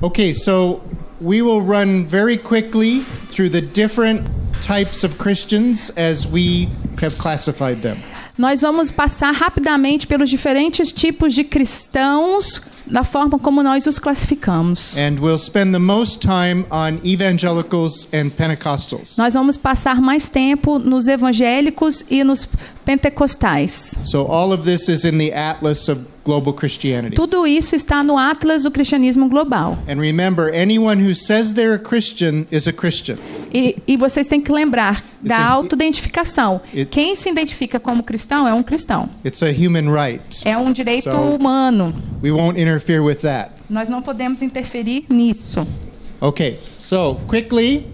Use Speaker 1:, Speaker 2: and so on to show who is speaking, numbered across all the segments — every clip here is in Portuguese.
Speaker 1: Okay, so we will run very quickly through the different types of Christians as we have classified them.
Speaker 2: Nós vamos passar rapidamente pelos diferentes tipos de cristãos da forma como nós os classificamos.
Speaker 1: And we'll spend the most time on evangelicals and Pentecostals.
Speaker 2: Nós vamos passar mais tempo nos evangélicos e nos pentecostais.
Speaker 1: So all of this is in the Atlas of Global Christianity.
Speaker 2: Tudo isso está no Atlas do Cristianismo Global.
Speaker 1: And remember, anyone who says they're a Christian is a Christian.
Speaker 2: E vocês têm que lembrar da autoidentificação. Quem se identifica como cristão é um cristão.
Speaker 1: It's a human right.
Speaker 2: É um direito humano.
Speaker 1: We won't interfere with that.
Speaker 2: Nós não podemos interferir nisso.
Speaker 1: Okay, so quickly,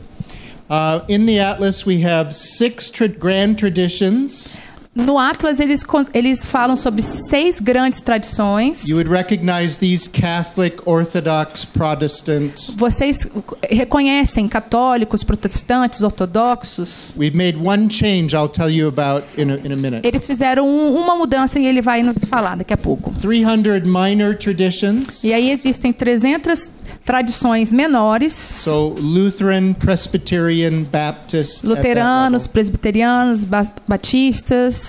Speaker 1: in the Atlas we have 6 grand traditions.
Speaker 2: No Atlas, eles falam sobre 6 grandes tradições.
Speaker 1: You would recognize these: Catholic, Orthodox, Protestant.
Speaker 2: Vocês reconhecem católicos, protestantes, ortodoxos?
Speaker 1: We've made one change I'll tell you about in a minute.
Speaker 2: Eles fizeram uma mudança e ele vai nos falar daqui a pouco.
Speaker 1: 300 minor traditions.
Speaker 2: E aí existem 300 tradições menores.
Speaker 1: So Lutheran, Presbyterian, Baptist.
Speaker 2: Luteranos, presbiterianos, batistas.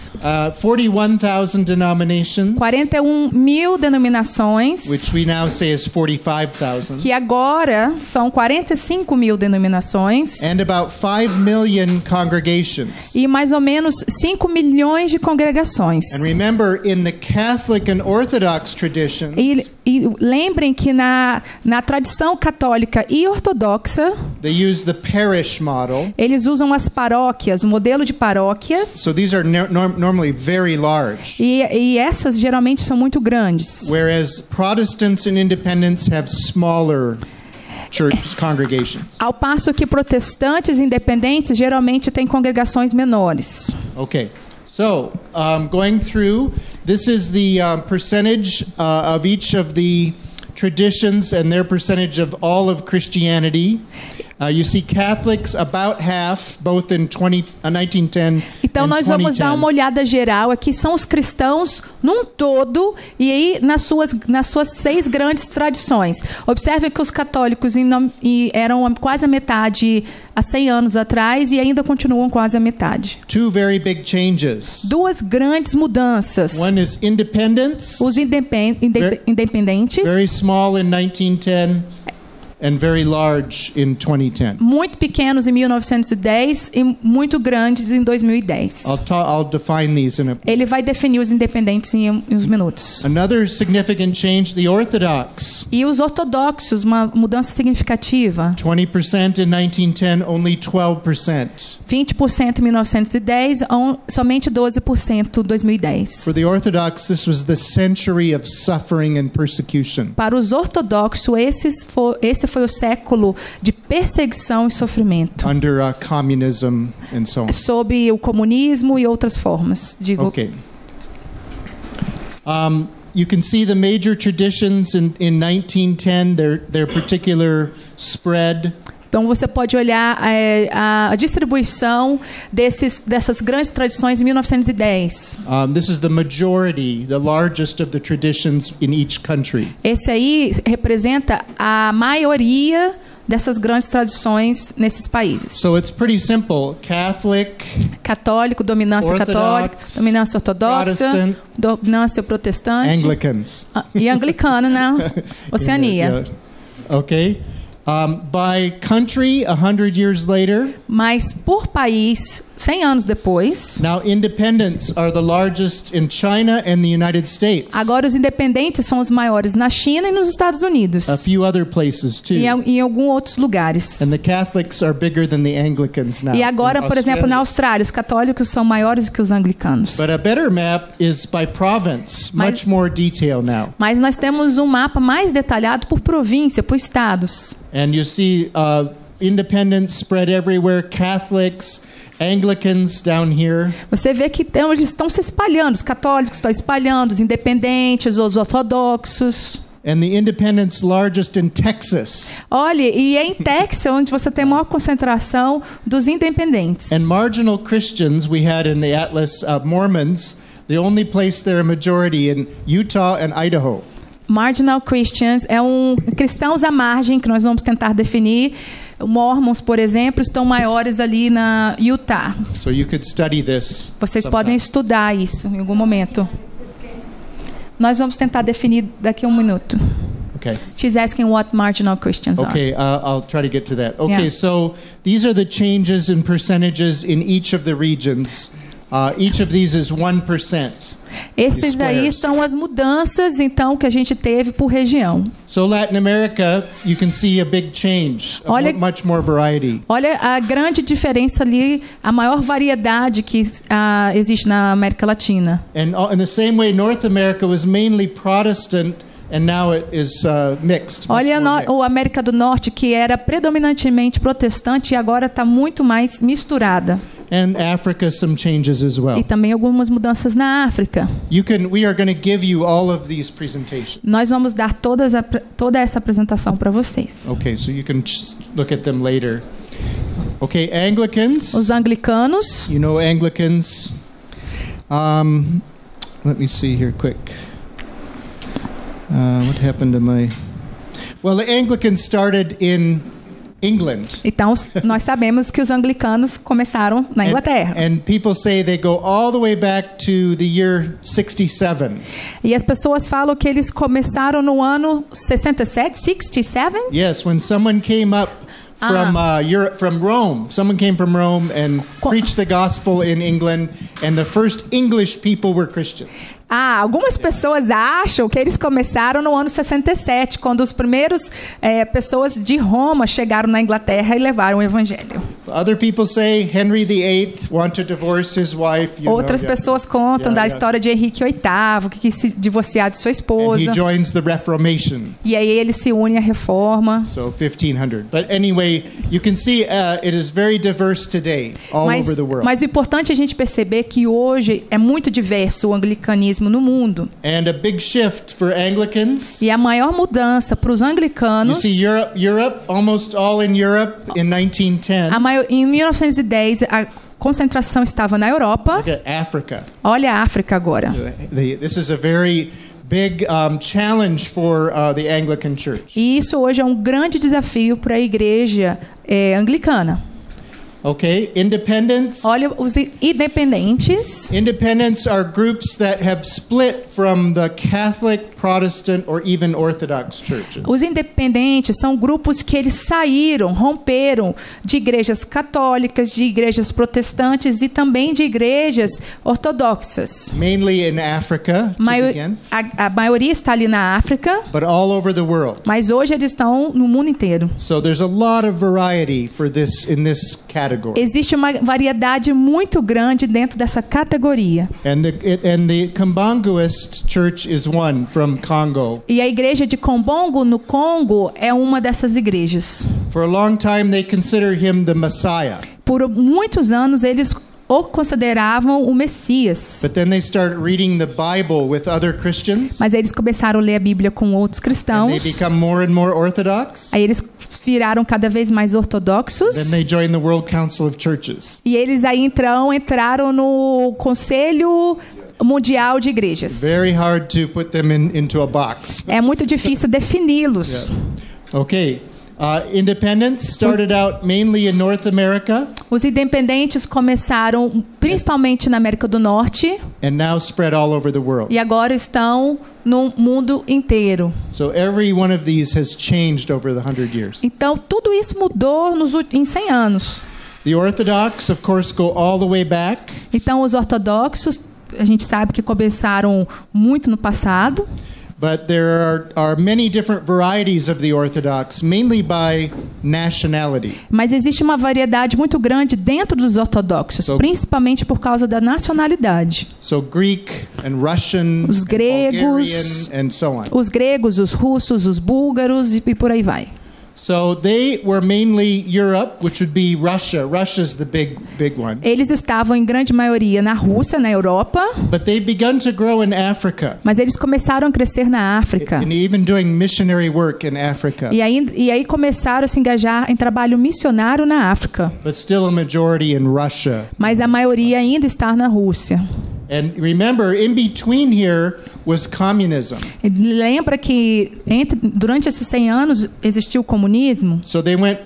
Speaker 1: 41,000 denominations.
Speaker 2: 41.000 denominações.
Speaker 1: Which we now say is 45,000.
Speaker 2: Que agora são 45.000 denominações.
Speaker 1: And about 5 million congregations.
Speaker 2: E mais ou menos 5 milhões de congregações.
Speaker 1: And remember, in the Catholic and Orthodox traditions.
Speaker 2: E lembrem que na tradição católica e ortodoxa,
Speaker 1: they use the parish model.
Speaker 2: Eles usam as paróquias, o modelo de paróquias.
Speaker 1: So these are normally very large.
Speaker 2: E essas geralmente são muito grandes.
Speaker 1: Whereas Protestants and Independents have smaller church congregations.
Speaker 2: Ao passo que protestantes e independentes geralmente têm congregações menores.
Speaker 1: Okay. So, going through, this is the percentage of each of the traditions and their percentage of all of Christianity. You see Catholics about half, both in 1910
Speaker 2: Então
Speaker 1: and
Speaker 2: nós vamos
Speaker 1: 2010.
Speaker 2: dar uma olhada geral aqui. São os cristãos num todo e aí nas suas 6 grandes tradições. Observe que os católicos eram quase a metade há 100 anos atrás e ainda continuam quase a metade.
Speaker 1: 2 very big changes.
Speaker 2: 2 grandes mudanças.
Speaker 1: One is independence.
Speaker 2: Os independentes.
Speaker 1: Very small in 1910. And very large in 2010.
Speaker 2: Muito pequenos em 1910 e muito grandes em 2010.
Speaker 1: I'll define these in a...
Speaker 2: Ele vai definir os independentes em uns minutos.
Speaker 1: Another significant change, the Orthodox.
Speaker 2: E os ortodoxos, uma mudança significativa.
Speaker 1: 20% in 1910, only 12%.
Speaker 2: 20% em 1910, somente 12% em 2010.
Speaker 1: For the Orthodox, this was the century of suffering and persecution.
Speaker 2: Para os ortodoxos, esse foi o século de perseguição e sofrimento.
Speaker 1: Under communism and so on.
Speaker 2: Sob o comunismo e outras formas.
Speaker 1: Okay. You can see the major traditions in 1910, their particular spread.
Speaker 2: Então você pode olhar a distribuição dessas grandes tradições em 1910.
Speaker 1: This is the majority, the largest of the traditions in each country.
Speaker 2: Esse aí representa a maioria dessas grandes tradições nesses países.
Speaker 1: So it's pretty simple.
Speaker 2: Católico, dominância católica, dominância ortodoxa, dominância protestante.
Speaker 1: Anglicans.
Speaker 2: E anglicana na Oceania.
Speaker 1: Okay. By country, 100 years later.
Speaker 2: Mas por país, 100 anos depois.
Speaker 1: Now independents are the largest in China and the United States.
Speaker 2: Agora os independentes são os maiores na China e nos Estados Unidos.
Speaker 1: A few other places too.
Speaker 2: E em alguns outros lugares.
Speaker 1: And the Catholics are bigger than the Anglicans now.
Speaker 2: E agora, por exemplo, na Austrália, os católicos são maiores que os anglicanos.
Speaker 1: But a better map is by province, much more detail now.
Speaker 2: Mas nós temos um mapa mais detalhado por província, por estados.
Speaker 1: And you see independents spread everywhere, Catholics, Anglicans down here.
Speaker 2: Você vê que eles estão se espalhando, os católicos estão espalhando, os independentes, os ortodoxos.
Speaker 1: And the independents largest in Texas.
Speaker 2: Olha, e é em Texas onde você tem a maior concentração dos independentes.
Speaker 1: And marginal Christians we had in the Atlas, Mormons, the only place they're a majority in Utah and Idaho.
Speaker 2: Marginal Christians é cristãos à margem, que nós vamos tentar definir. Mormons, por exemplo, estão maiores ali na Utah.
Speaker 1: So you could study this.
Speaker 2: Vocês
Speaker 1: sometime.
Speaker 2: podem estudar isso em algum momento. Nós vamos tentar definir daqui a um minuto.
Speaker 1: Okay.
Speaker 2: She's asking what marginal Christians are.
Speaker 1: Okay, I'll try to get to that. Okay,
Speaker 2: Yeah.
Speaker 1: so these are the changes in percentages in each of the regions. Each of these is 1%.
Speaker 2: Esses aí
Speaker 1: Squares.
Speaker 2: são as mudanças, então, que a gente teve por região.
Speaker 1: So Latin America, you can see a big change,
Speaker 2: Olha-
Speaker 1: much more variety.
Speaker 2: Olha a grande diferença ali, a maior variedade que existe na América Latina.
Speaker 1: And in the same way, North America was mainly Protestant, and now it is mixed. much
Speaker 2: Olha
Speaker 1: more
Speaker 2: a
Speaker 1: mixed.
Speaker 2: América do Norte, que era predominantemente protestante e agora está muito mais misturada.
Speaker 1: And Africa, some changes as well.
Speaker 2: E também algumas mudanças na África.
Speaker 1: We are going to give you all of these presentations.
Speaker 2: Nós vamos dar toda essa apresentação para vocês.
Speaker 1: Okay, so you can look at them later. Okay, Anglicans.
Speaker 2: Os anglicanos,
Speaker 1: You know Anglicans. Let me see here quick. What happened to my... Well, the Anglicans started in England.
Speaker 2: então nós sabemos que os anglicanos começaram na Inglaterra.
Speaker 1: And people say they go all the way back to the year 67.
Speaker 2: E as pessoas falam que eles começaram no ano 67, 67?
Speaker 1: Yes, when someone came up from Europe, from Rome. Someone came from Rome and preached the gospel in England, and the first English people were Christians.
Speaker 2: Algumas pessoas acham que eles começaram no ano 67, quando os primeiros pessoas de Roma chegaram na Inglaterra e levaram o evangelho.
Speaker 1: Other people say Henry VIII wanted to divorce his wife.
Speaker 2: Outras pessoas contam da história de Henrique VIII, que quis se divorciar de sua
Speaker 1: And
Speaker 2: esposa.
Speaker 1: he joins the Reformation.
Speaker 2: E aí ele se une à Reforma.
Speaker 1: So 1500. But anyway, you can see it is very diverse today all over the world.
Speaker 2: Mas o importante é a gente perceber que hoje é muito diverso o anglicanismo no mundo.
Speaker 1: And a big shift for Anglicans.
Speaker 2: E a maior mudança para os
Speaker 1: You
Speaker 2: anglicanos,
Speaker 1: see Europe, almost all in Europe in 1910.
Speaker 2: em 1910 a concentração estava na Europa.
Speaker 1: Look at Africa.
Speaker 2: Olha a África agora.
Speaker 1: This is a very big challenge for the Anglican Church.
Speaker 2: E isso hoje é um grande desafio para a igreja anglicana.
Speaker 1: Okay, independents.
Speaker 2: Olha os independentes.
Speaker 1: Independents are groups that have split from the Catholic, Protestant, or even Orthodox churches.
Speaker 2: Os independentes são grupos que eles romperam de igrejas católicas, de igrejas protestantes e também de igrejas ortodoxas.
Speaker 1: Mainly in Africa, to begin,
Speaker 2: A maioria está ali na África,
Speaker 1: but all over the world.
Speaker 2: mas hoje eles estão no mundo inteiro.
Speaker 1: So there's a lot of variety for this in this category.
Speaker 2: Existe uma variedade muito grande dentro dessa categoria.
Speaker 1: And the Kambanguist church is one from Congo.
Speaker 2: E a igreja de Kombongo, no Congo, é uma dessas igrejas.
Speaker 1: For a long time they considered him the Messiah.
Speaker 2: Por muitos anos, eles o consideravam o Messias.
Speaker 1: But then they started reading the Bible with other Christians.
Speaker 2: Mas eles começaram a ler a Bíblia com outros
Speaker 1: And
Speaker 2: cristãos.
Speaker 1: they become more and more orthodox.
Speaker 2: Aí eles viraram cada vez mais
Speaker 1: Then
Speaker 2: ortodoxos.
Speaker 1: they join the World Council of Churches.
Speaker 2: E eles aí entraram no Conselho Mundial de Igrejas.
Speaker 1: Very hard to put them into a box.
Speaker 2: É muito difícil defini-los.
Speaker 1: Okay. Independents started out mainly in North America
Speaker 2: Os independentes começaram principalmente na América do Norte
Speaker 1: and now spread all over the world.
Speaker 2: e agora estão no mundo inteiro.
Speaker 1: So every one of these has changed over the 100 years.
Speaker 2: Então, tudo isso mudou em 100 anos.
Speaker 1: The Orthodox, of course, go all the way back.
Speaker 2: Então, os ortodoxos, a gente sabe que começaram muito no passado.
Speaker 1: But there are many different varieties of the Orthodox, mainly by nationality.
Speaker 2: Mas existe uma variedade muito grande dentro dos ortodoxos, principalmente por causa da nacionalidade.
Speaker 1: So Greek and Russian,
Speaker 2: Os
Speaker 1: and
Speaker 2: gregos,
Speaker 1: Bulgarian, and so on.
Speaker 2: os gregos, os russos, os búlgaros e por aí vai.
Speaker 1: So they were mainly Europe, which would be Russia. Russia's the big one.
Speaker 2: Eles estavam em grande maioria na Rússia, na Europa,
Speaker 1: But they begun to grow in Africa,
Speaker 2: mas eles começaram a crescer na África.
Speaker 1: and even doing missionary work in Africa.
Speaker 2: E aí começaram a se engajar em trabalho missionário na África.
Speaker 1: But still a majority in Russia.
Speaker 2: Mas a maioria ainda está na Rússia.
Speaker 1: And remember, in between here was communism.
Speaker 2: Lembra que durante esses 100 anos existiu o comunismo?
Speaker 1: So they went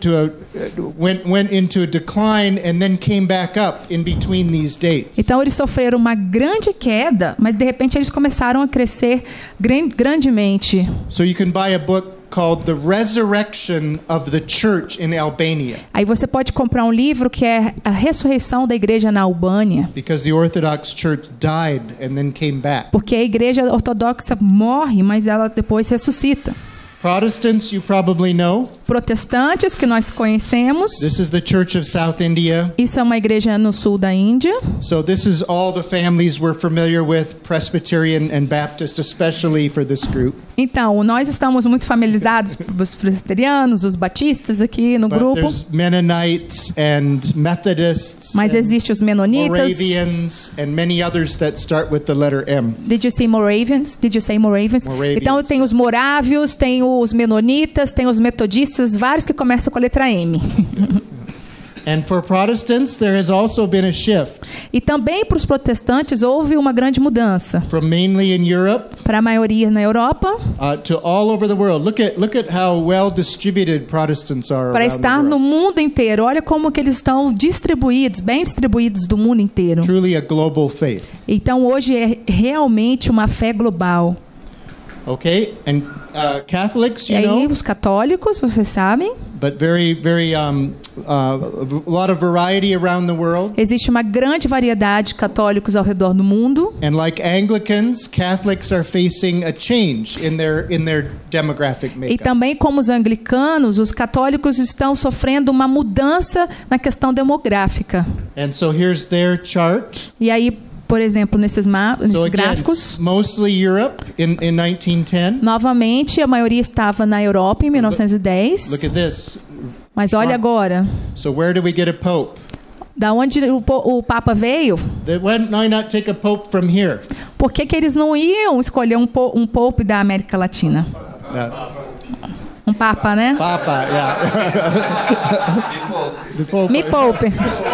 Speaker 1: into a decline and then came back up in between these dates.
Speaker 2: Então eles sofreram uma grande queda, mas de repente eles começaram a crescer grandemente.
Speaker 1: So you can buy a book called The Resurrection of the Church in Albania.
Speaker 2: Aí você pode comprar um livro que é a ressurreição da igreja na Albânia.
Speaker 1: Because the Orthodox Church died and then came back.
Speaker 2: Porque a igreja ortodoxa morre, mas ela depois ressuscita.
Speaker 1: Protestants, you probably know.
Speaker 2: Protestantes, que nós conhecemos.
Speaker 1: This is the Church of South India.
Speaker 2: Isso é uma igreja no sul da Índia.
Speaker 1: So this is all the families we're familiar with, Presbyterian and Baptist, especially for this group.
Speaker 2: Então, nós estamos muito familiarizados com os presbiterianos, os batistas aqui no
Speaker 1: But
Speaker 2: grupo.
Speaker 1: there's Mennonites and Methodists,
Speaker 2: Mas
Speaker 1: and
Speaker 2: existem os menonitas.
Speaker 1: Moravians, and many others that start with the letter M.
Speaker 2: Did you say Moravians? Did you say Moravians?
Speaker 1: Moravians.
Speaker 2: Então tem os morávios, tem os menonitas, tem os metodistas, vários que começam com a letra M.
Speaker 1: And for Protestants, there has also been a shift
Speaker 2: E também para os protestantes houve uma grande mudança.
Speaker 1: from mainly in Europe
Speaker 2: Para a maioria na Europa,
Speaker 1: to all over the world. Look at how well distributed Protestants are
Speaker 2: para
Speaker 1: around the
Speaker 2: estar no
Speaker 1: world.
Speaker 2: mundo inteiro. Olha como que eles estão distribuídos, bem distribuídos do mundo inteiro.
Speaker 1: Truly a global faith.
Speaker 2: Então hoje é realmente uma fé global.
Speaker 1: Okay, and Catholics,
Speaker 2: E
Speaker 1: you
Speaker 2: aí
Speaker 1: know,
Speaker 2: os católicos, vocês sabem,
Speaker 1: but very a lot of variety around the world.
Speaker 2: existe uma grande variedade de católicos ao redor do mundo.
Speaker 1: And like Anglicans, Catholics are facing a change in their demographic
Speaker 2: E
Speaker 1: makeup.
Speaker 2: também como os anglicanos, os católicos estão sofrendo uma mudança na questão demográfica.
Speaker 1: And so here's their chart.
Speaker 2: E aí, por exemplo, nesses
Speaker 1: So again,
Speaker 2: gráficos,
Speaker 1: mostly Europe in 1910.
Speaker 2: novamente a maioria estava na Europa em
Speaker 1: Look
Speaker 2: 1910.
Speaker 1: at this.
Speaker 2: Mas olha agora,
Speaker 1: So where do we get a pope?
Speaker 2: da onde o Papa veio?
Speaker 1: Why not take a pope from here?
Speaker 2: Por que eles não iam escolher um pope da América Latina? Um Papa, né?
Speaker 1: Papa, yeah. The pope.
Speaker 2: Me poupe.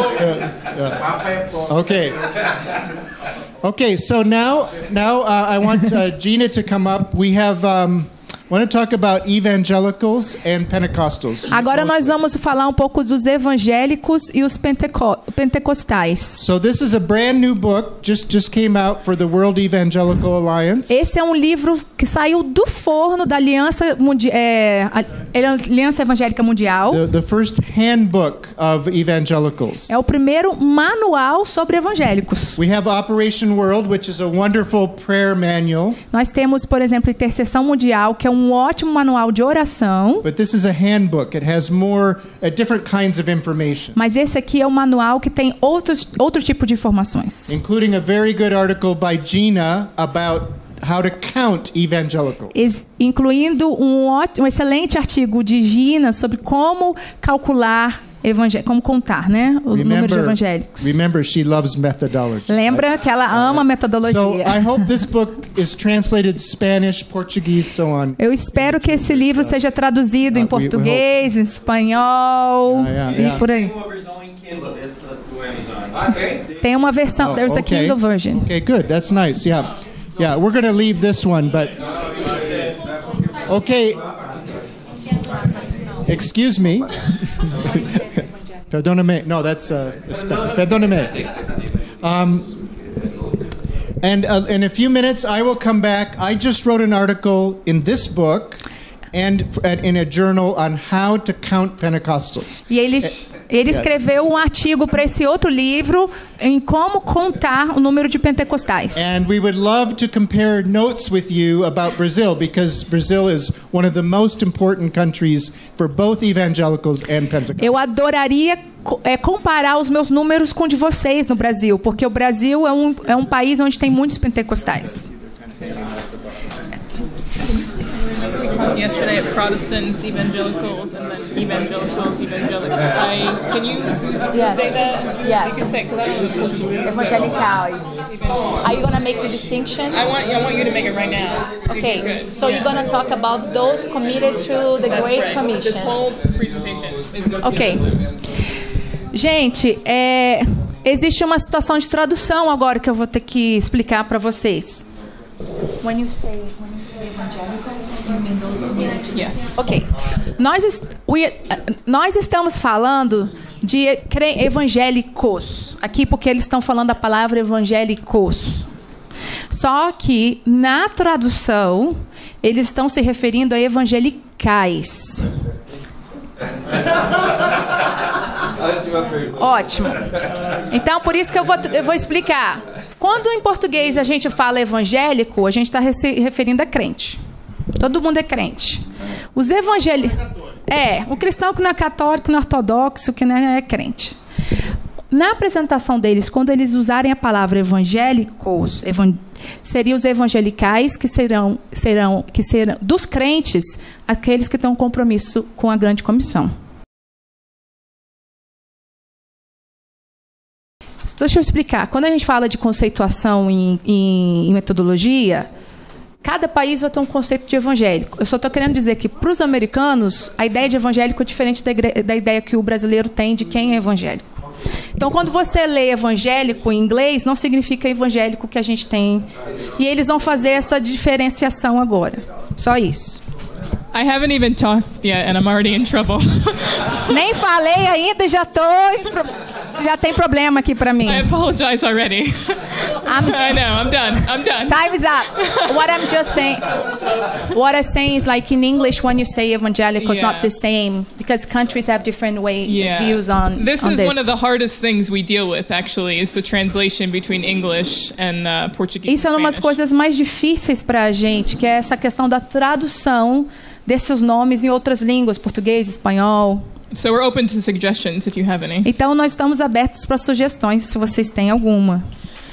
Speaker 1: Okay. Okay, so now I want Gina to come up. We have want to talk about evangelicals and Pentecostals.
Speaker 2: Agora nós vamos falar um pouco dos evangélicos e os pentecostais.
Speaker 1: So this is a brand new book, just came out for the World Evangelical Alliance.
Speaker 2: Esse é um livro que saiu do forno da Aliança Aliança Evangélica Mundial.
Speaker 1: The first handbook of evangelicals.
Speaker 2: É o primeiro manual sobre evangélicos.
Speaker 1: We have Operation World, which is a wonderful prayer manual.
Speaker 2: Nós temos, por exemplo, Intercessão Mundial, que é um ótimo manual de oração.
Speaker 1: But this is a handbook. It has more different kinds of information,
Speaker 2: Mas esse aqui é um manual que tem outro tipo de informações.
Speaker 1: including a very good article by Gina about how to count evangelicals.
Speaker 2: Incluindo um excelente artigo de Gina sobre como calcular como contar, né, os números de evangélicos.
Speaker 1: Remember, she loves methodology.
Speaker 2: Lembra que ela ama a metodologia.
Speaker 1: So I hope this book is translated Spanish, Portuguese, so on.
Speaker 2: Eu espero que esse livro seja traduzido em português, em espanhol e por aí. Tem uma versão. There's a Kindle version.
Speaker 1: Okay, good. That's nice. Yeah. Yeah, we're going to leave this one, but okay. Excuse me. Perdóname. No, that's perdóname. And in a few minutes, I will come back. I just wrote an article in this book and in a journal on how to count Pentecostals.
Speaker 2: E ele escreveu um artigo para esse outro livro em como contar o número de pentecostais.
Speaker 1: And we would love to compare notes with you about Brazil, because Brazil is one of the most important countries for both evangelicals and Pentecostals.
Speaker 2: Eu adoraria comparar os meus números com o de vocês no Brasil, porque o Brasil é um país onde tem muitos pentecostais.
Speaker 3: Yesterday at Protestants, evangelicals, and then evangelicals. Can you say that?
Speaker 2: Yes.
Speaker 3: You can say, 'cause I don't know Portuguese.
Speaker 2: Evangelicais. Are you gonna make the distinction?
Speaker 3: I want you to make it right now.
Speaker 2: Okay. So you're gonna talk about those committed to the
Speaker 3: That's
Speaker 2: Great
Speaker 3: right.
Speaker 2: Commission.
Speaker 3: This whole presentation is going to
Speaker 2: Ok. Gente, Existe uma situação de tradução agora que eu vou ter que explicar para vocês. When you say evangelicals, you mean those who made it to
Speaker 3: Yes.
Speaker 2: Ok. Nós estamos falando de evangélicos aqui porque eles estão falando a palavra evangélicos. Só que na tradução eles estão se referindo a evangelicais. Ótimo. Então, por isso que eu vou explicar. Quando em português a gente fala evangélico, a gente está se referindo a crente. Todo mundo é crente. Os evangélicos... o cristão que não é católico, não é ortodoxo, que não é crente. Na apresentação deles, quando eles usarem a palavra evangélicos, seriam os evangelicais que serão dos crentes, aqueles que têm um compromisso com a grande comissão. Deixa eu explicar. Quando a gente fala de conceituação em metodologia, cada país vai ter um conceito de evangélico. Eu só estou querendo dizer que, para os americanos, a ideia de evangélico é diferente da ideia que o brasileiro tem de quem é evangélico. Então, quando você lê evangélico em inglês, não significa evangélico que a gente tem. E eles vão fazer essa diferenciação agora. Só isso.
Speaker 3: I haven't even talked yet, and I'm already in trouble.
Speaker 2: Nem falei ainda e já tem problema aqui para mim.
Speaker 3: I apologize already. I know. I'm done.
Speaker 2: Time is up. What I'm saying is, like in English, when you say evangelical, it's not the same because countries have different views on
Speaker 3: this.
Speaker 2: On
Speaker 3: is one of the hardest things we deal with. Actually, is the translation between English and Portuguese.
Speaker 2: Isso é uma das coisas mais difíceis para a gente, que é essa questão da tradução desses nomes em outras línguas, português, espanhol.
Speaker 3: So we're open to suggestions if you have any.
Speaker 2: Então nós estamos abertos para sugestões se vocês têm alguma.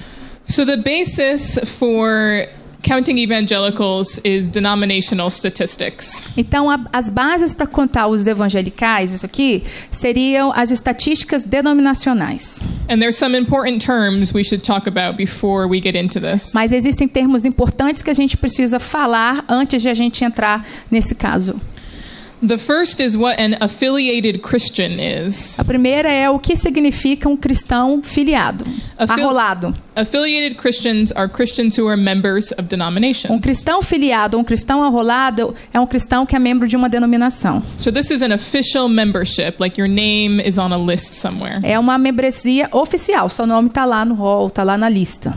Speaker 3: So the basis for counting evangelicals is denominational statistics.
Speaker 2: Então as bases para contar os evangelicais, isso aqui, seriam as estatísticas denominacionais.
Speaker 3: And there's some important terms we should talk about before we get into this.
Speaker 2: Mas existem termos importantes que a gente precisa falar antes de a gente entrar nesse caso.
Speaker 3: The first is what an affiliated Christian is.
Speaker 2: A primeira é o que significa um cristão filiado, arrolado.
Speaker 3: Affiliated Christians are Christians who are members of denominations.
Speaker 2: Um cristão filiado, um cristão arrolado é um cristão que é membro de uma denominação.
Speaker 3: So this is an official membership, like your name is on a list somewhere.
Speaker 2: É uma membresia oficial, seu nome está lá no rol, está lá na lista.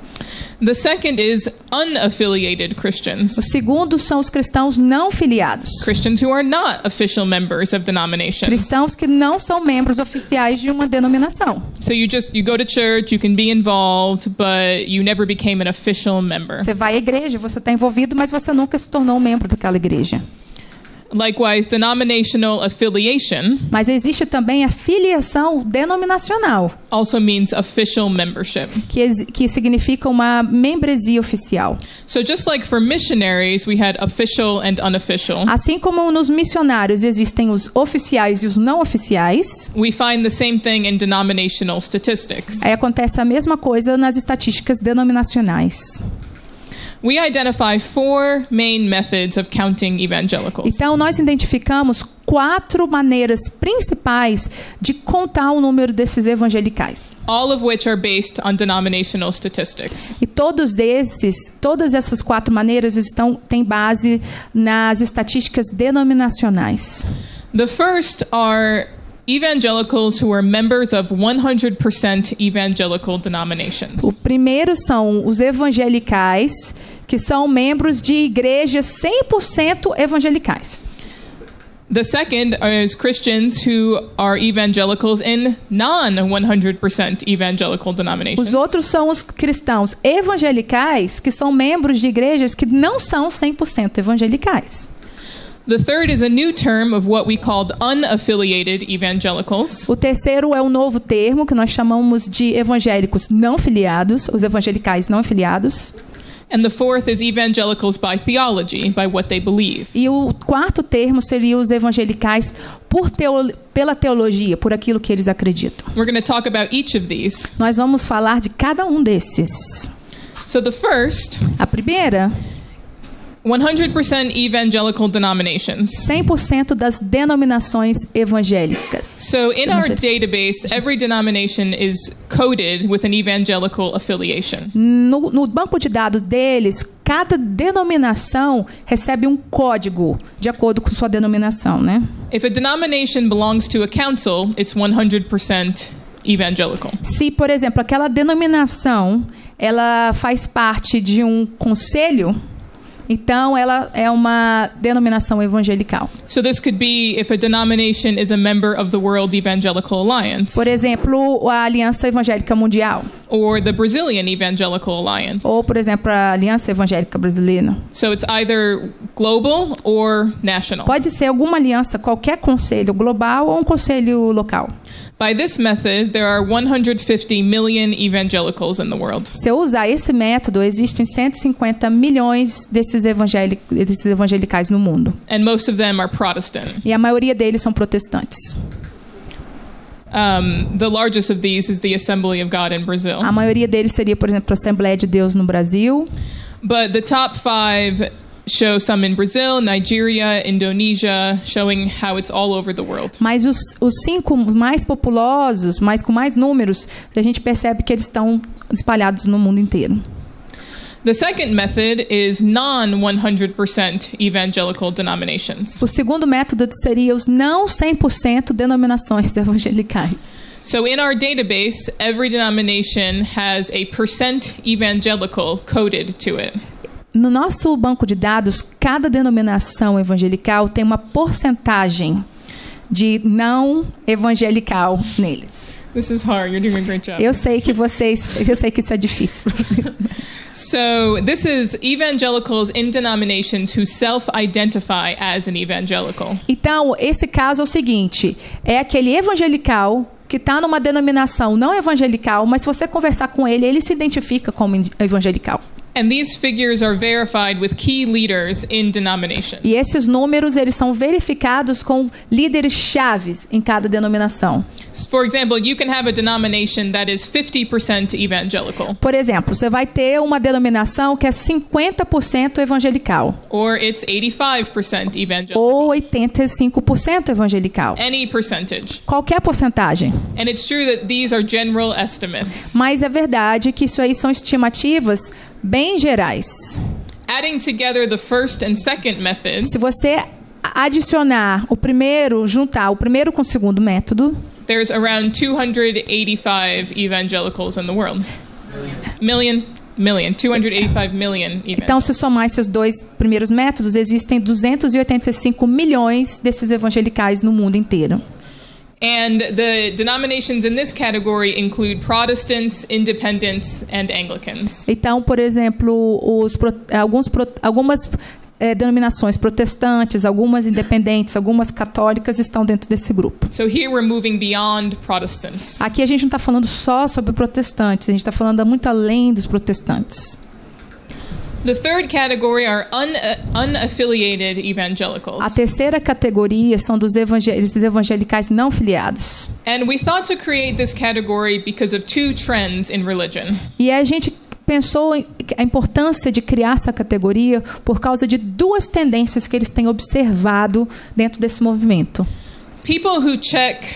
Speaker 3: The second is unaffiliated Christians.
Speaker 2: O segundo são os cristãos não filiados.
Speaker 3: Christians who are not official members of denominations.
Speaker 2: Cristãos que não são membros oficiais de uma denominação.
Speaker 3: So you go to church, you can be involved, but you never became an official member.
Speaker 2: Você vai à igreja, você está envolvido, mas você nunca se tornou um membro daquela igreja.
Speaker 3: Likewise, denominational affiliation
Speaker 2: Mas existe também a filiação denominacional,
Speaker 3: also means official membership.
Speaker 2: que significa uma membresia oficial.
Speaker 3: So just like for missionaries, we had official and unofficial.
Speaker 2: Assim como nos missionários existem os oficiais e os não oficiais,
Speaker 3: We find the same thing in denominational statistics.
Speaker 2: aí acontece a mesma coisa nas estatísticas denominacionais.
Speaker 3: We identify 4 main methods of counting evangelicals.
Speaker 2: Então, nós identificamos 4 maneiras principais de contar o número desses evangelicais.
Speaker 3: All of which are based on denominational statistics.
Speaker 2: E todas essas 4 maneiras têm base nas estatísticas denominacionais.
Speaker 3: The first are evangelicals who are members of 100% evangelical denominations.
Speaker 2: O primeiro são os evangelicais, que são membros de igrejas 100% evangelicais.
Speaker 3: The second is Christians who are evangelicals in non-100% evangelical denominations.
Speaker 2: Os outros são os cristãos evangelicais, que são membros de igrejas que não são 100% evangelicais.
Speaker 3: The third is a new term of what we called unaffiliated evangelicals.
Speaker 2: O terceiro é um novo termo que nós chamamos de evangélicos não filiados, os evangelicais não filiados.
Speaker 3: And the fourth is evangelicals by theology, by what they believe.
Speaker 2: E o quarto termo seria os evangelicais pela teologia, por aquilo que eles acreditam.
Speaker 3: We're going to talk about each of these.
Speaker 2: Nós vamos falar de cada um desses.
Speaker 3: So the first
Speaker 2: A primeira
Speaker 3: 100% evangelical denominations.
Speaker 2: 100% das denominações evangélicas.
Speaker 3: So in our database, every denomination is coded with an evangelical affiliation.
Speaker 2: No banco de dados deles, cada denominação recebe um código de acordo com sua denominação, né?
Speaker 3: If a denomination belongs to a council, it's 100% evangelical.
Speaker 2: Se, por exemplo, aquela denominação, ela faz parte de um conselho, então ela é uma denominação evangelical.
Speaker 3: So this could be if a denomination is a member of the World Evangelical Alliance.
Speaker 2: Por exemplo, a Aliança Evangélica Mundial.
Speaker 3: Or the Brazilian Evangelical Alliance.
Speaker 2: Ou, por exemplo, a Aliança Evangélica Brasileira.
Speaker 3: So it's either global or national.
Speaker 2: Pode ser alguma aliança, qualquer conselho global ou um conselho local.
Speaker 3: By this method, there are 150 million evangelicals in the world.
Speaker 2: Se eu usar esse método, existem 150 milhões desses evangelicais no mundo.
Speaker 3: And most of them are Protestant.
Speaker 2: E a maioria deles são protestantes.
Speaker 3: The largest of these is the Assembly of God in Brazil.
Speaker 2: A maioria deles seria, por exemplo, a Assembleia de Deus no Brasil.
Speaker 3: But the top 5 show some in Brazil, Nigeria, Indonesia, showing how it's all over the world.
Speaker 2: Mas os 5 mais populosos, com mais números, a gente percebe que eles estão espalhados no mundo inteiro.
Speaker 3: The second method is non-100% evangelical denominations.
Speaker 2: O segundo método seria os não 100% denominações evangelicais.
Speaker 3: So in our database, every denomination has a percent evangelical coded to it.
Speaker 2: No nosso banco de dados, cada denominação evangelical tem uma porcentagem de não evangelical neles.
Speaker 3: This is hard. You're doing a great job.
Speaker 2: Eu sei que isso é difícil.
Speaker 3: So this is evangelicals in denominations who self-identify as an evangelical.
Speaker 2: Então, esse caso é o seguinte, é aquele evangelical que está numa denominação não evangelical, mas se você conversar com ele, ele se identifica como evangelical.
Speaker 3: And these figures are verified with key leaders in denominations.
Speaker 2: E esses números, eles são verificados com líderes chaves em cada denominação.
Speaker 3: For example, you can have a denomination that is 50% evangelical.
Speaker 2: Por exemplo, você vai ter uma denominação que é 50% evangelical.
Speaker 3: Or it's 85% evangelical.
Speaker 2: Ou 85% evangelical.
Speaker 3: Any percentage.
Speaker 2: Qualquer porcentagem.
Speaker 3: And it's true that these are general estimates.
Speaker 2: Mas é verdade que isso aí são estimativas bem gerais.
Speaker 3: Adding together the first and second methods,
Speaker 2: se você adicionar juntar o primeiro com o segundo método,
Speaker 3: there's around 285 evangelicals in the world. Million, 285 million evangelicals.
Speaker 2: Então, se somar esses dois primeiros métodos, existem 285 milhões desses evangelicais no mundo inteiro.
Speaker 3: And the denominations in this category include Protestants, Independents, and Anglicans.
Speaker 2: Então, por exemplo, algumas denominações protestantes, algumas independentes, algumas católicas estão dentro desse grupo.
Speaker 3: So here we're moving beyond Protestants.
Speaker 2: Aqui a gente não está falando só sobre protestantes, a gente está falando muito além dos protestantes.
Speaker 3: The third category are unaffiliated evangelicals.
Speaker 2: A terceira categoria são esses evangelicais não filiados.
Speaker 3: And we thought to create this category because of 2 trends in religion.
Speaker 2: E a gente pensou a importância de criar essa categoria por causa de 2 tendências que eles têm observado dentro desse movimento.
Speaker 3: People who check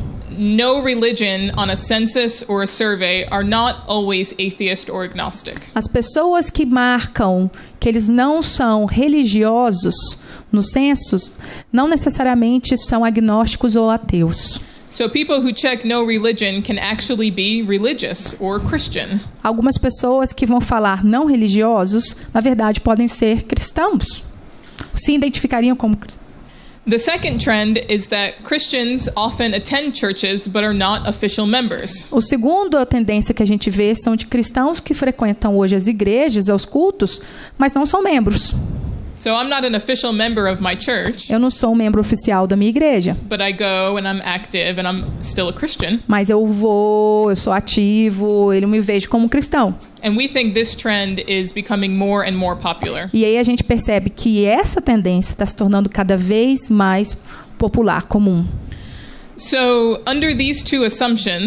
Speaker 3: no religion on a census or a survey are not always atheist or agnostic.
Speaker 2: As pessoas que marcam que eles não são religiosos nos censos não necessariamente são agnósticos ou ateus.
Speaker 3: So people who check no religion can actually be religious or Christian.
Speaker 2: Algumas pessoas que vão falar não religiosos, na verdade, podem ser cristãos. Se identificariam como cristãos.
Speaker 3: The second trend is that Christians often attend churches but are not official members.
Speaker 2: O segundo a tendência que a gente vê são de cristãos que frequentam hoje as igrejas, os cultos, mas não são membros.
Speaker 3: So I'm not an official member of my church.
Speaker 2: Eu não sou um membro oficial da minha igreja.
Speaker 3: But I go and I'm active and I'm still a Christian.
Speaker 2: Mas eu sou ativo, eu me vejo como cristão.
Speaker 3: And we think this trend is becoming more and more popular.
Speaker 2: E aí a gente percebe que essa tendência está se tornando cada vez mais popular, comum.
Speaker 3: So, under these 2 assumptions,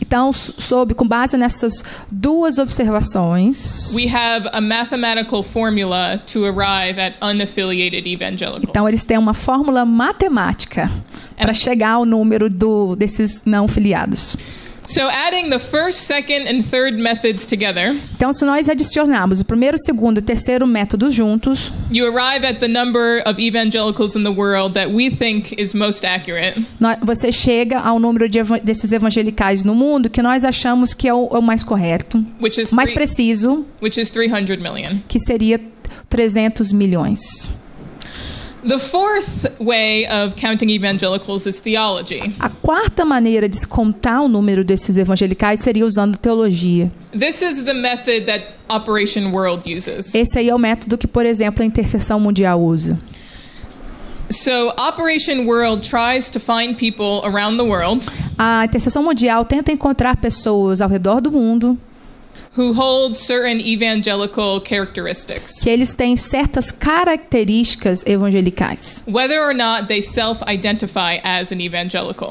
Speaker 2: Então, com base nessas duas observações,
Speaker 3: we have a mathematical formula to arrive at unaffiliated evangelicals.
Speaker 2: então eles têm uma fórmula matemática para chegar ao número desses não filiados.
Speaker 3: So adding the first, second, and third methods together,
Speaker 2: Então, se nós adicionarmos o primeiro, segundo e terceiro método juntos,
Speaker 3: you arrive at the number of evangelicals in the world that we think is most accurate,
Speaker 2: você chega ao número desses evangelicais no mundo que nós achamos que é o mais correto,
Speaker 3: which is
Speaker 2: mais preciso,
Speaker 3: which is 300 million.
Speaker 2: que seria 300 milhões.
Speaker 3: The fourth way of counting evangelicals is theology.
Speaker 2: A quarta maneira de se contar o número desses evangelicais seria usando teologia.
Speaker 3: This is the method that Operation World uses.
Speaker 2: Esse aí é o método que, por exemplo, a Intercessão Mundial usa.
Speaker 3: So Operation World tries to find people around the world
Speaker 2: A Intercessão Mundial tenta encontrar pessoas ao redor do mundo
Speaker 3: who hold certain evangelical characteristics,
Speaker 2: que eles têm certas características evangelicais.
Speaker 3: whether or not they self-identify as an evangelical.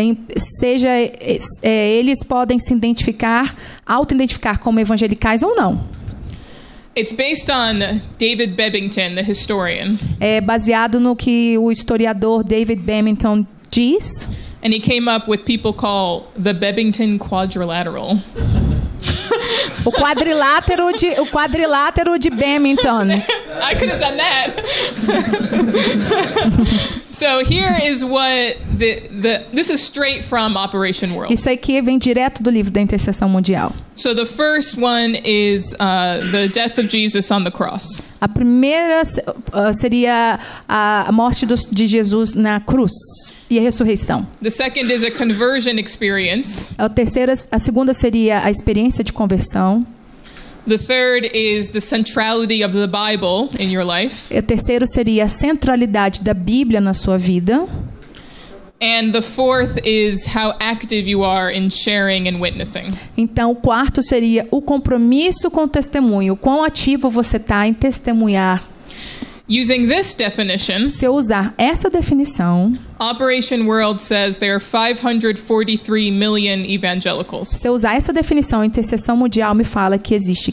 Speaker 2: Eles podem se auto-identificar como evangelicais ou não.
Speaker 3: It's based on David Bebbington, the historian,
Speaker 2: É baseado no que o historiador David Bebbington diz.
Speaker 3: and he came up with people called the Bebbington Quadrilateral.
Speaker 2: O quadrilátero de Bebbington.
Speaker 3: I could have done that. So here is what this is straight from Operation World.
Speaker 2: Isso aqui vem direto do livro da Intercessão Mundial.
Speaker 3: So the first one is the death of Jesus on the cross.
Speaker 2: A primeira seria a morte de Jesus na cruz e a ressurreição.
Speaker 3: The second is a conversion experience.
Speaker 2: A segunda seria a experiência de conversão.
Speaker 3: The third is the centrality of the Bible in your life.
Speaker 2: O terceiro seria a centralidade da Bíblia na sua vida.
Speaker 3: And the fourth is how active you are in sharing and witnessing.
Speaker 2: Então, o quarto seria o compromisso com o testemunho. O quão ativo você está em testemunhar.
Speaker 3: Using this definition,
Speaker 2: Se eu usar essa definição,
Speaker 3: Operation World says there are 543 million evangelicals.
Speaker 2: Se eu usar essa definição, a Intercessão Mundial me fala que existe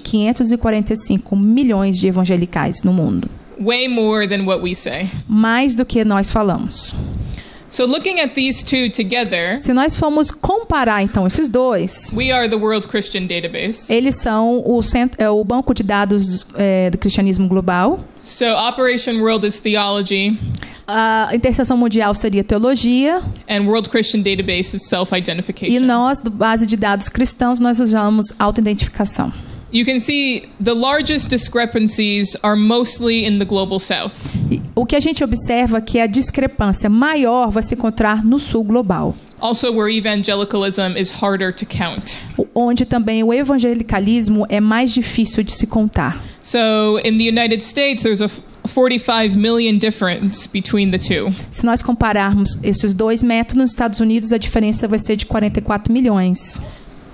Speaker 2: 545 milhões de evangelicais no mundo.
Speaker 3: Way more than what we say.
Speaker 2: Mais do que nós falamos.
Speaker 3: So looking at these two together,
Speaker 2: Se nós formos comparar, então, esses dois,
Speaker 3: we are the World Christian Database.
Speaker 2: eles são o banco de dados do cristianismo global.
Speaker 3: So Operation World is theology,
Speaker 2: A Intercessão Mundial seria teologia.
Speaker 3: and World Christian Database is
Speaker 2: E
Speaker 3: self-identification.
Speaker 2: nós, do base de dados cristãos, nós usamos autoidentificação.
Speaker 3: You can see the largest discrepancies are mostly in the global south.
Speaker 2: O que a gente observa é que a discrepância maior vai se encontrar no sul global,
Speaker 3: Also where evangelicalism is harder to count.
Speaker 2: onde também o evangelicalismo é mais difícil de se contar.
Speaker 3: So in the United States, there's a 45 million difference between the two.
Speaker 2: Se nós compararmos esses dois métodos nos Estados Unidos, a diferença vai ser de 44 milhões.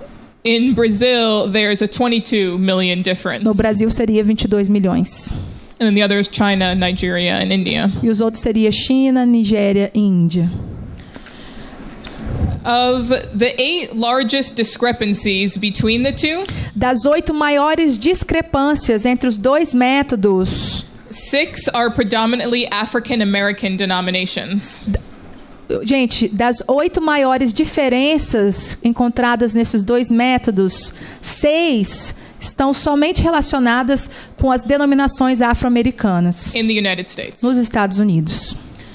Speaker 3: In Brazil, there's a 22 million difference.
Speaker 2: No Brasil seria 22 milhões.
Speaker 3: And then the other is China, Nigeria, and India.
Speaker 2: E os outros seria China, Nigéria e Índia.
Speaker 3: Of the 8 largest discrepancies between the two,
Speaker 2: Das 8 maiores discrepâncias entre os dois métodos,
Speaker 3: 6 are predominantly African American denominations.
Speaker 2: gente, das 8 maiores diferenças encontradas nesses dois métodos, 6 estão somente relacionadas com as denominações afro-americanas
Speaker 3: In the United States.
Speaker 2: nos Estados Unidos.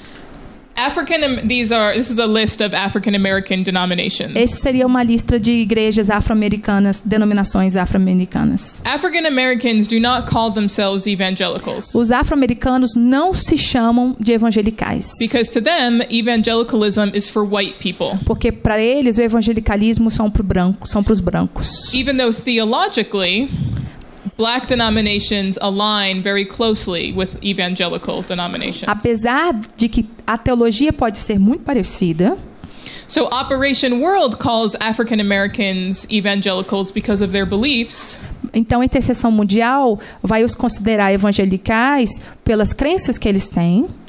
Speaker 3: This is a list of African American denominations.
Speaker 2: Esse seria uma lista de igrejas afro-americanas, denominações afro-americanas.
Speaker 3: African Americans do not call themselves evangelicals
Speaker 2: Os afro-americanos não se chamam de evangelicais,
Speaker 3: because to them evangelicalism is for white people.
Speaker 2: porque para eles o evangelicalismo são para os brancos.
Speaker 3: Even though theologically black denominations align very closely with evangelical denominations.
Speaker 2: Apesar de que a teologia pode ser muito parecida,
Speaker 3: So Operation World calls African Americans evangelicals because of their beliefs,
Speaker 2: então a Intercessão Mundial vai os considerar evangelicais pelas crenças que eles têm,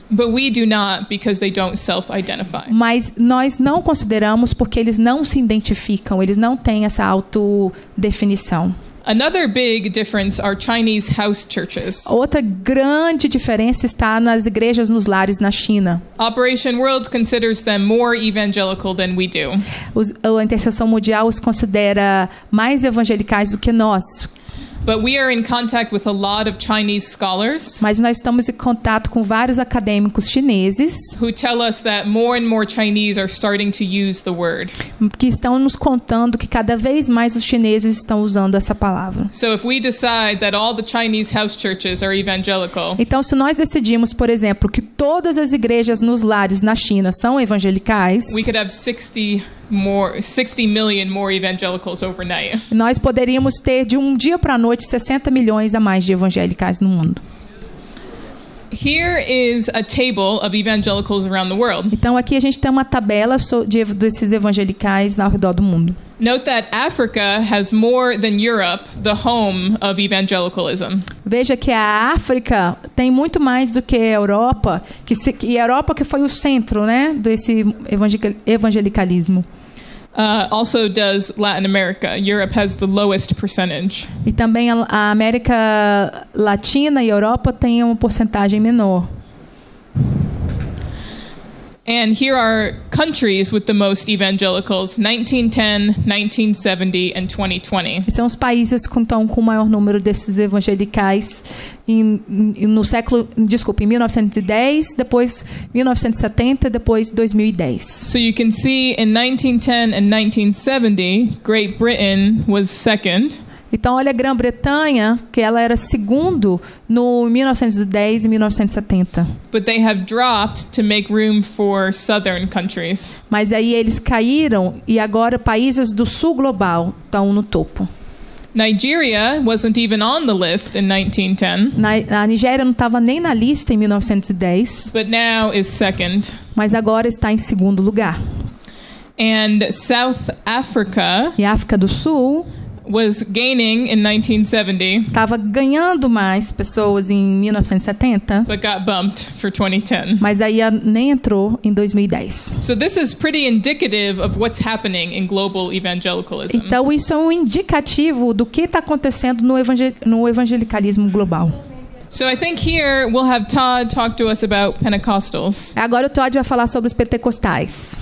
Speaker 3: But we do not because they don't self-identify.
Speaker 2: Mas nós não consideramos porque eles não se identificam, eles não têm essa autodefinição.
Speaker 3: Another big difference are Chinese house churches.
Speaker 2: Outra grande diferença está nas igrejas nos lares na China.
Speaker 3: Operation World considers them more evangelical than we do.
Speaker 2: A Intercessão Mundial os considera mais evangelicais do que nós.
Speaker 3: But we are in contact with a lot of Chinese scholars
Speaker 2: Mas nós estamos em contato com vários acadêmicos chineses
Speaker 3: who tell us that more and more Chinese are starting to use the word.
Speaker 2: que estão nos contando que cada vez mais os chineses estão usando essa palavra.
Speaker 3: So if we decide that all the Chinese house churches are evangelical,
Speaker 2: Então, se nós decidimos, por exemplo, que todas as igrejas nos lares na China são evangelicais,
Speaker 3: we could have 60 million more evangelicals overnight.
Speaker 2: nós poderíamos ter de um dia para a noite 60 milhões a mais de evangelicais no mundo.
Speaker 3: Here is a table of evangelicals around the world.
Speaker 2: Então, aqui a gente tem uma tabela desses evangelicais ao redor do mundo.
Speaker 3: Note that Africa has more than Europe, the home of evangelicalism.
Speaker 2: Veja que a África tem muito mais do que a Europa, e a Europa que foi o centro, né, desse evangelicalismo.
Speaker 3: Also does Latin America. Europe has the lowest percentage.
Speaker 2: E também a América Latina e a Europa têm uma porcentagem menor.
Speaker 3: And here are countries with the most evangelicals: 1910, 1970, and 2020.
Speaker 2: E são os países que estão com o maior número desses evangelicais em 1910, depois 1970, depois 2010.
Speaker 3: So you can see in 1910 and 1970, Great Britain was second.
Speaker 2: Então, olha a Grã-Bretanha, que ela era segundo no 1910 e 1970.
Speaker 3: But they have dropped to make room for southern countries.
Speaker 2: Mas aí eles caíram e agora países do sul global estão no topo.
Speaker 3: Nigeria wasn't even on the list in 1910.
Speaker 2: A Nigéria não estava nem na lista em 1910,
Speaker 3: but now is second.
Speaker 2: Mas agora está em segundo lugar.
Speaker 3: And South Africa
Speaker 2: e a África do Sul
Speaker 3: was gaining in 1970.
Speaker 2: Estava ganhando mais pessoas em 1970.
Speaker 3: But got bumped for 2010.
Speaker 2: Mas aí nem entrou em 2010.
Speaker 3: So this is pretty indicative of what's happening in global evangelicalism.
Speaker 2: Então isso é um indicativo do que está acontecendo no evangelicalismo global.
Speaker 3: So I think here we'll have Todd talk to us about Pentecostals.
Speaker 2: Agora o Todd vai falar sobre os pentecostais.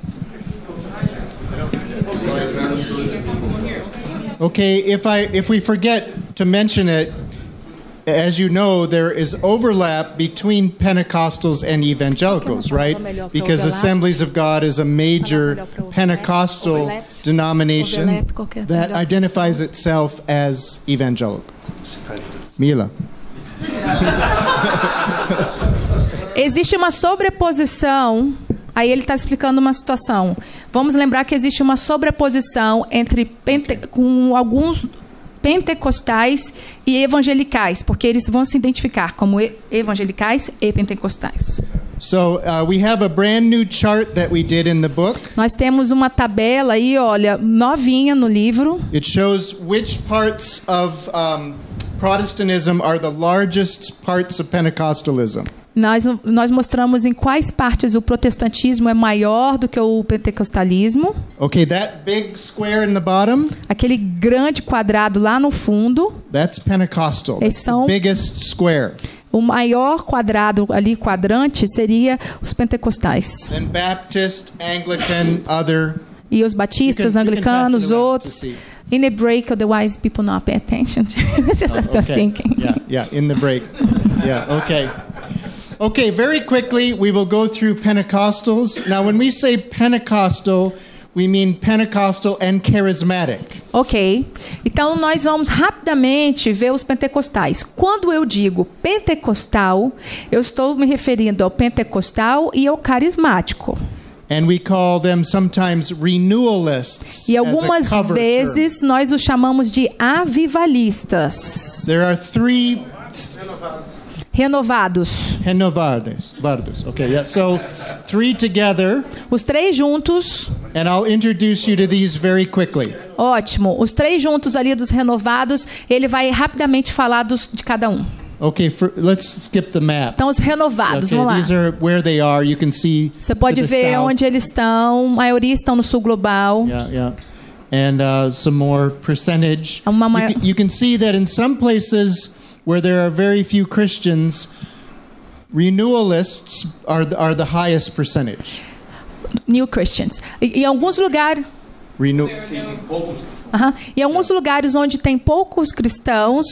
Speaker 1: Okay, if we forget to mention it, as you know, there is overlap between Pentecostals and evangelicals, right? Because Assemblies of God is a major Pentecostal denomination that identifies itself as evangelical. Mila.
Speaker 2: Existe uma sobreposição. Aí ele está explicando uma situação. Vamos lembrar que existe uma sobreposição com alguns pentecostais e evangelicais, porque eles vão se identificar como evangelicais e pentecostais.
Speaker 1: So we have a brand new chart that we did in the book.
Speaker 2: Nós temos uma tabela aí, olha, novinha no livro.
Speaker 1: It shows which parts of Protestantism are the largest parts of Pentecostalism.
Speaker 2: Nós mostramos em quais partes o protestantismo é maior do que o pentecostalismo.
Speaker 1: Okay, that big square in the bottom.
Speaker 2: Aquele grande quadrado lá no fundo.
Speaker 1: That's Pentecostal. That's the biggest square.
Speaker 2: O maior quadrado ali, quadrante, seria os pentecostais.
Speaker 1: Then Baptist, Anglican, other.
Speaker 2: E os batistas, anglicanos, outros. In the break, otherwise people not pay attention. Just thinking.
Speaker 1: Yeah, in the break. Yeah, okay. Okay, very quickly, we will go through Pentecostals. Now, when we say Pentecostal, we mean Pentecostal and charismatic.
Speaker 2: Ok. Então, nós vamos rapidamente ver os pentecostais. Quando eu digo pentecostal, eu estou me referindo ao pentecostal e ao carismático.
Speaker 1: And we call them sometimes renewalists.
Speaker 2: E algumas vezes nós os chamamos de avivalistas.
Speaker 1: There are three...
Speaker 2: Renovados.
Speaker 1: Okay, yeah. So, three together.
Speaker 2: Os três juntos.
Speaker 1: And I'll introduce you to these very quickly.
Speaker 2: Ótimo. Os três juntos ali dos renovados, ele vai rapidamente falar de cada um.
Speaker 1: Okay, let's skip the map.
Speaker 2: Então, os renovados,
Speaker 1: Okay,
Speaker 2: vamos lá.
Speaker 1: these are where they are. You can see.
Speaker 2: Você pode
Speaker 1: to the
Speaker 2: ver
Speaker 1: south.
Speaker 2: onde eles estão. A maioria estão no sul global.
Speaker 1: Yeah. And some more percentage.
Speaker 2: Uma
Speaker 1: You can see that in some places where there are very few Christians, renewalists are the highest percentage.
Speaker 2: New Christians. Em alguns lugares. Em alguns lugares onde tem poucos cristãos,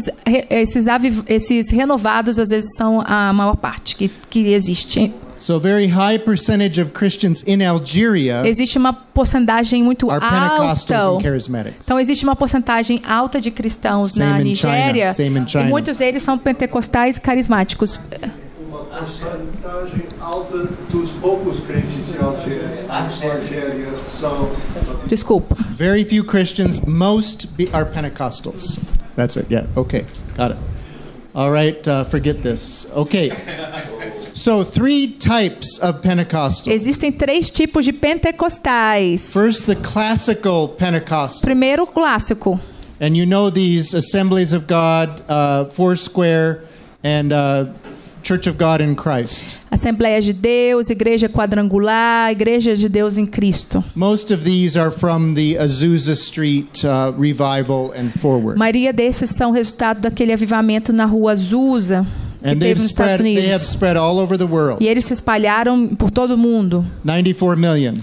Speaker 2: esses renovados às vezes são a maior parte que existe.
Speaker 1: So, a very high percentage of Christians in Algeria
Speaker 2: Existe uma porcentagem muito
Speaker 1: are Pentecostals
Speaker 2: alta.
Speaker 1: and Charismatics.
Speaker 2: Então existe uma porcentagem alta de cristãos na
Speaker 1: Same in
Speaker 2: Nigéria.
Speaker 1: China. Same in China.
Speaker 2: E muitos deles são pentecostais carismáticos.
Speaker 4: Uma porcentagem alta dos poucos crentes de Algéria são...
Speaker 2: Desculpa.
Speaker 1: Very few Christians, are Pentecostals. That's it. Yeah. Okay. Got it. All right. Forget this. Okay. So 3 types of Pentecostals.
Speaker 2: Existem 3 tipos de pentecostais.
Speaker 1: First, the classical Pentecostals.
Speaker 2: Primeiro, o clássico.
Speaker 1: And you know these Assemblies of God, Foursquare, and Church of God in Christ.
Speaker 2: Assembleia de Deus, Igreja Quadrangular, Igreja de Deus em Cristo.
Speaker 1: Most of these are from the Azusa Street revival and forward.
Speaker 2: A maioria desses são resultado daquele avivamento na rua Azusa que
Speaker 1: And
Speaker 2: teve nos Estados
Speaker 1: they have
Speaker 2: Unidos.
Speaker 1: spread all over the world.
Speaker 2: E eles se espalharam por todo o mundo.
Speaker 1: 94 million.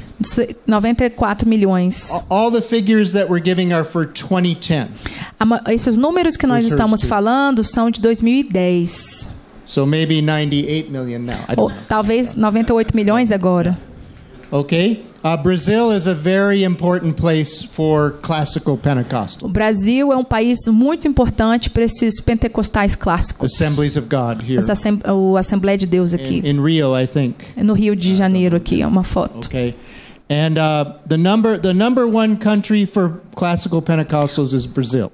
Speaker 2: 94 milhões.
Speaker 1: All the figures that we're giving are for 2010.
Speaker 2: Esses números que nós
Speaker 1: Research
Speaker 2: estamos
Speaker 1: too.
Speaker 2: falando são de 2010.
Speaker 1: So maybe 98 million now. I don't
Speaker 2: Ou
Speaker 1: know.
Speaker 2: talvez 98 milhões agora.
Speaker 1: Okay? Brazil is a very important place for classical Pentecostal.
Speaker 2: O Brasil é um país muito importante para esses pentecostais clássicos.
Speaker 1: Assemblies of God here.
Speaker 2: A Assembleia de Deus aqui.
Speaker 1: In Rio, I think.
Speaker 2: No Rio de Janeiro aqui, é uma foto.
Speaker 1: Okay. And the number 1 country for classical Pentecostals is Brazil.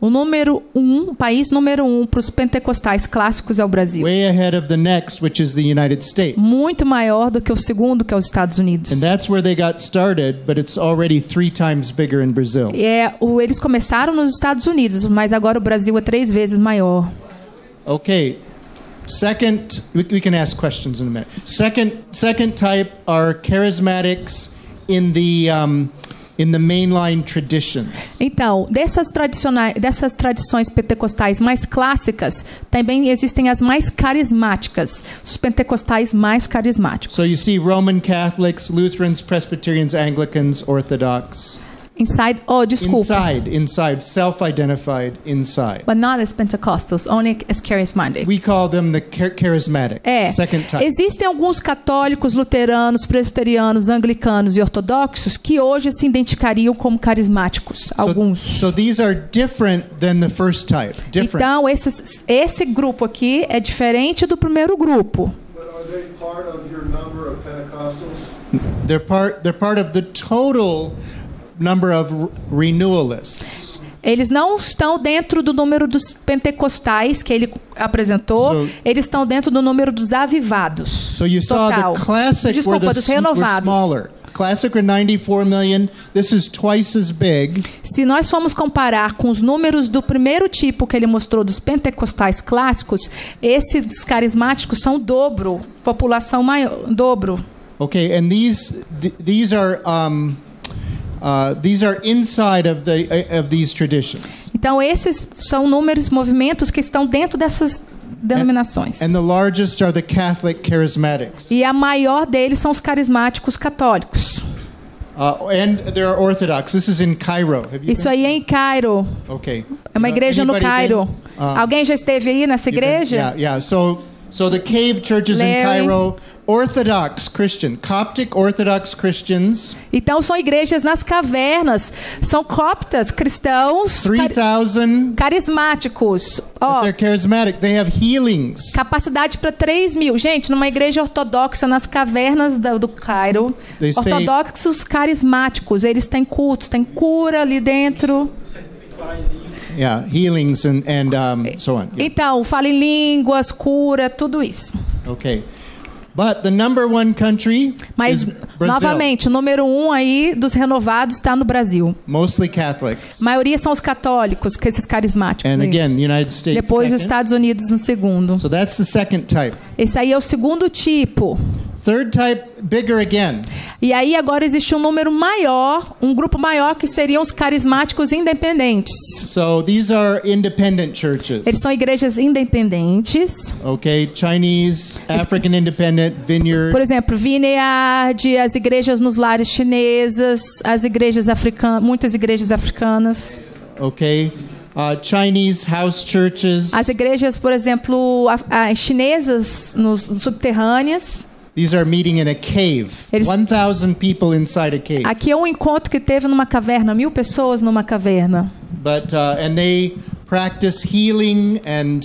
Speaker 2: O país número 1 para os pentecostais clássicos é o Brasil.
Speaker 1: Way ahead of the next, which is the United States.
Speaker 2: Muito maior do que o segundo, que é os Estados Unidos.
Speaker 1: And that's where they got started, but it's already 3 times bigger in Brazil.
Speaker 2: Eles começaram nos Estados Unidos, mas agora o Brasil é 3 vezes maior.
Speaker 1: Okay. Second, we can ask questions in a minute. Second type are charismatics in the mainline traditions.
Speaker 2: Então, dessas tradições pentecostais mais clássicas, também existem as mais carismáticas, os pentecostais mais carismáticos.
Speaker 1: So you see Roman Catholics, Lutherans, Presbyterians, Anglicans, Orthodox.
Speaker 2: Inside, desculpa.
Speaker 1: Inside, self-identified inside.
Speaker 2: But not as Pentecostals, only as charismatics.
Speaker 1: We call them the charismatics. Second type.
Speaker 2: Existem alguns católicos, luteranos, presbiterianos, anglicanos e ortodoxos que hoje se identificariam como carismáticos. Alguns.
Speaker 1: So these are different than the first type. Different.
Speaker 2: Então, esse grupo aqui é diferente do primeiro grupo.
Speaker 4: But are they part of your number of Pentecostals?
Speaker 1: They're part of the total number of renewalists.
Speaker 2: Eles não estão dentro do número dos pentecostais que ele apresentou, eles estão dentro do número dos avivados.
Speaker 1: So you saw
Speaker 2: total.
Speaker 1: the classic
Speaker 2: Desculpa,
Speaker 1: were
Speaker 2: dos renovados.
Speaker 1: smaller. Classic are 94 million. This is twice as big.
Speaker 2: Se nós formos comparar com os números do primeiro tipo que ele mostrou dos pentecostais clássicos, esses carismáticos são o dobro, população maior, dobro.
Speaker 1: Okay, and these are inside of these traditions.
Speaker 2: Então esses são números, movimentos que estão dentro dessas denominações.
Speaker 1: And the largest are the Catholic charismatics.
Speaker 2: E a maior deles são os carismáticos católicos.
Speaker 1: And there are Orthodox. This is in Cairo. Have you
Speaker 2: Isso
Speaker 1: been?
Speaker 2: aí é em Cairo.
Speaker 1: Okay.
Speaker 2: É uma igreja no
Speaker 1: Anybody
Speaker 2: Cairo.
Speaker 1: been?
Speaker 2: Alguém já esteve aí nessa igreja?
Speaker 1: Yeah. So the cave churches in
Speaker 2: Larry.
Speaker 1: Cairo, Orthodox Christian, Coptic Orthodox Christians,
Speaker 2: Então são igrejas nas cavernas, são coptas cristãos
Speaker 1: 3,000.
Speaker 2: carismáticos. Ó,
Speaker 1: They're charismatic. They have healings.
Speaker 2: capacidade para 3 mil. Gente, numa igreja ortodoxa nas cavernas do Cairo,
Speaker 1: They say-
Speaker 2: ortodoxos carismáticos, eles têm cultos, tem cura ali dentro.
Speaker 1: Yeah, healings and so on. Yeah.
Speaker 2: Então, fala em línguas, cura, tudo isso.
Speaker 1: Okay. But the number one country
Speaker 2: Mas,
Speaker 1: is Brazil.
Speaker 2: novamente, o número 1 aí dos renovados está no Brasil.
Speaker 1: Mostly Catholics.
Speaker 2: A maioria são os católicos, que esses carismáticos.
Speaker 1: And
Speaker 2: aí.
Speaker 1: again, the United States
Speaker 2: Depois os
Speaker 1: second.
Speaker 2: Estados Unidos no segundo.
Speaker 1: So that's the second type.
Speaker 2: Esse aí é o segundo tipo.
Speaker 1: Third type, bigger again.
Speaker 2: E aí agora existe um número maior, um grupo maior, que seriam os carismáticos independentes.
Speaker 1: So these are independent churches.
Speaker 2: Eles são igrejas independentes.
Speaker 1: Okay, Chinese, African Independent, Vineyard.
Speaker 2: Por exemplo, Vineyard, as igrejas nos lares chinesas, as igrejas africanas, muitas igrejas africanas.
Speaker 1: Okay, Chinese house churches.
Speaker 2: As igrejas, por exemplo, as chinesas nos subterrâneas.
Speaker 1: These are meeting in a cave.
Speaker 2: Eles-
Speaker 1: 1,000 people inside a cave.
Speaker 2: Aqui é um encontro que teve numa caverna, 1000 pessoas numa caverna.
Speaker 1: But and they practice healing and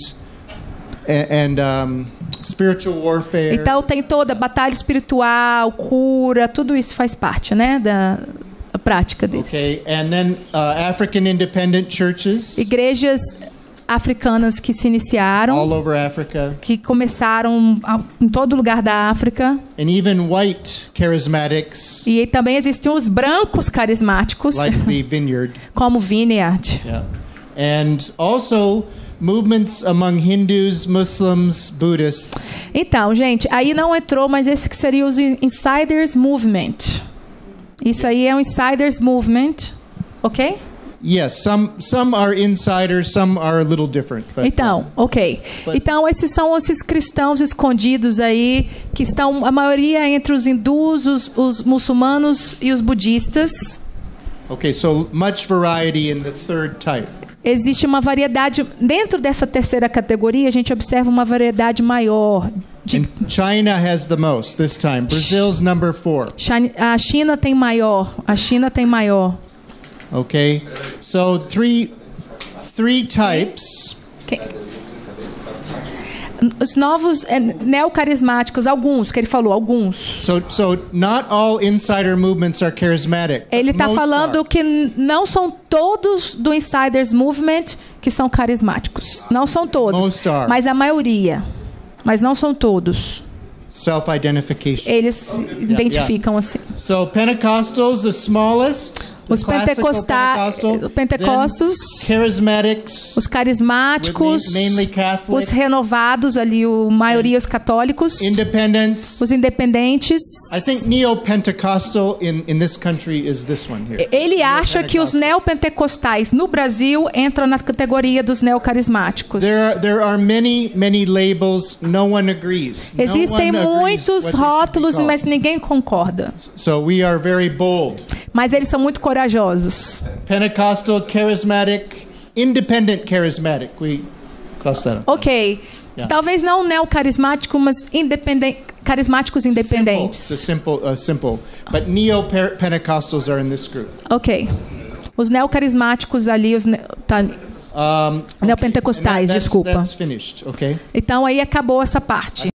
Speaker 1: spiritual warfare.
Speaker 2: Então tem toda a batalha espiritual, cura, tudo isso faz parte, né, da prática deles.
Speaker 1: Okay, and then African independent churches
Speaker 2: Igrejas africanas que se
Speaker 1: all
Speaker 2: iniciaram,
Speaker 1: over Africa,
Speaker 2: que começaram em todo lugar da África.
Speaker 1: and even white charismatics
Speaker 2: E também existem os brancos carismáticos,
Speaker 1: like the Vineyard.
Speaker 2: como Vineyard.
Speaker 1: Yeah, and also movements among Hindus, Muslims, Buddhists.
Speaker 2: Então, gente, aí não entrou, mas esse que seria os Insiders Movement. Isso aí é um Insiders Movement, ok?
Speaker 1: Yes, some are insiders, some are a little different. But,
Speaker 2: Então, ok.
Speaker 1: But-
Speaker 2: Então, esses são esses cristãos escondidos aí, que estão, a maioria entre os hindus, os muçulmanos e os budistas.
Speaker 1: okay, so much variety in the third type.
Speaker 2: Existe uma variedade, dentro dessa terceira categoria, a gente observa uma variedade maior.
Speaker 1: And China has the most this time. Brazil's number 4.
Speaker 2: A China tem maior,
Speaker 1: Okay, so three types.
Speaker 2: Os novos neocarismáticos, alguns, que ele falou, alguns.
Speaker 1: So not all insider movements are charismatic. but
Speaker 2: Ele está
Speaker 1: most
Speaker 2: falando
Speaker 1: are.
Speaker 2: que não são todos do Insiders Movement que são carismáticos. Não são todos,
Speaker 1: Most are.
Speaker 2: mas a maioria. Mas não são todos.
Speaker 1: Self-identification.
Speaker 2: Eles se identificam assim.
Speaker 1: So Pentecostals, the smallest. The
Speaker 2: Os
Speaker 1: classical
Speaker 2: pentecostos,
Speaker 1: then charismatics,
Speaker 2: os carismáticos,
Speaker 1: mainly Catholic,
Speaker 2: os renovados ali, a maioria os católicos,
Speaker 1: independents.
Speaker 2: os independentes.
Speaker 1: I think neo-Pentecostal in this country is this one here.
Speaker 2: Ele acha que os neopentecostais no Brasil entram na categoria dos neocarismáticos.
Speaker 1: There are many labels. No one agrees. No
Speaker 2: Existem
Speaker 1: one agrees
Speaker 2: muitos
Speaker 1: what they should be
Speaker 2: rótulos,
Speaker 1: called.
Speaker 2: mas ninguém concorda.
Speaker 1: So we are very bold.
Speaker 2: Mas eles são muito corajosos.
Speaker 1: Pentecostal, charismatic, independent charismatic. We cross that out.
Speaker 2: Ok.
Speaker 1: Yeah.
Speaker 2: Talvez não neocarismático, mas carismáticos independentes.
Speaker 1: Simple. But neo-Pentecostals are in this group.
Speaker 2: Ok. Os neocarismáticos ali, neopentecostais,
Speaker 1: And
Speaker 2: desculpa.
Speaker 1: That's finished, okay?
Speaker 2: Então aí acabou essa parte.